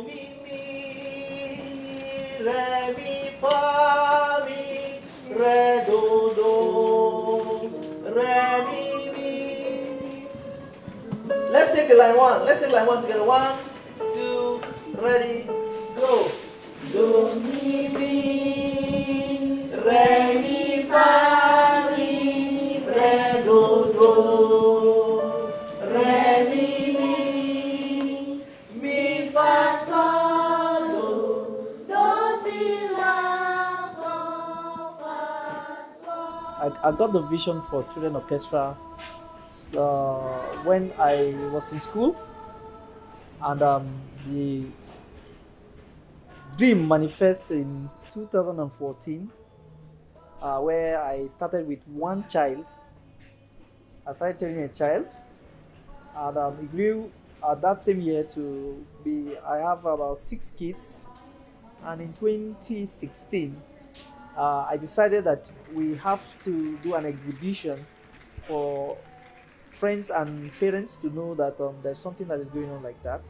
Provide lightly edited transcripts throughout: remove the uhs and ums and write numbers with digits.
mi, mi, re, mi, fa, mi, re, do, do, re, mi, mi. Let's take line one. Let's take line one together. 1, 2, ready, go. Do, mi, mi, re, mi, fa, mi, re, do, do, re, mi, mi, mi, fa, sol, do, ti, la, sol, fa, sol. I got the vision for Children Orchestra when I was in school, and the dream manifested in 2014, where I started with one child. I started training a child, and it grew that same year to be, I have about 6 kids, and in 2016, I decided that we have to do an exhibition for friends and parents to know that there's something that is going on like that.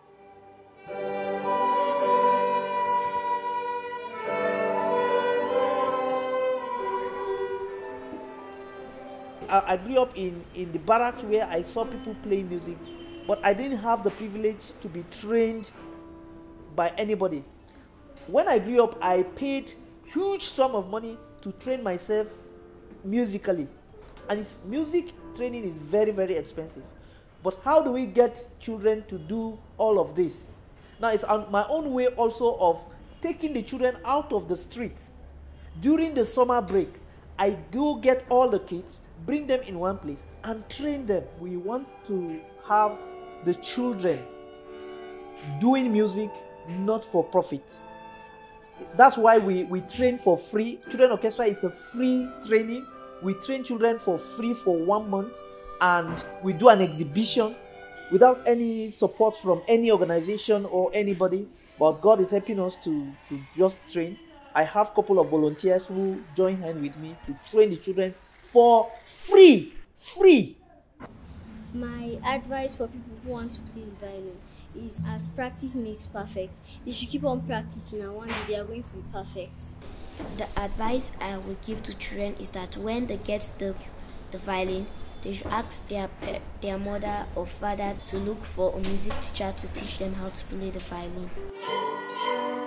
I grew up in the barracks where I saw people playing music, but I didn't have the privilege to be trained by anybody. When I grew up, I paid huge sum of money to train myself musically, and music training is very, very expensive. But how do we get children to do all of this? Now, it's my own way also of taking the children out of the street. During the summer break, I go get all the kids, bring them in one place, and train them. We want to have the children doing music not for profit. That's why we train for free. Children Orchestra is a free training. We train children for free for 1 month, and we do an exhibition without any support from any organization or anybody. But God is helping us to just train. I have a couple of volunteers who join hand with me to train the children for free. Free. My advice for people who want to play the violin is, as practice makes perfect, they should keep on practicing, and one day they are going to be perfect. The advice I would give to children is that when they get the violin, they should ask their mother or father to look for a music teacher to teach them how to play the violin.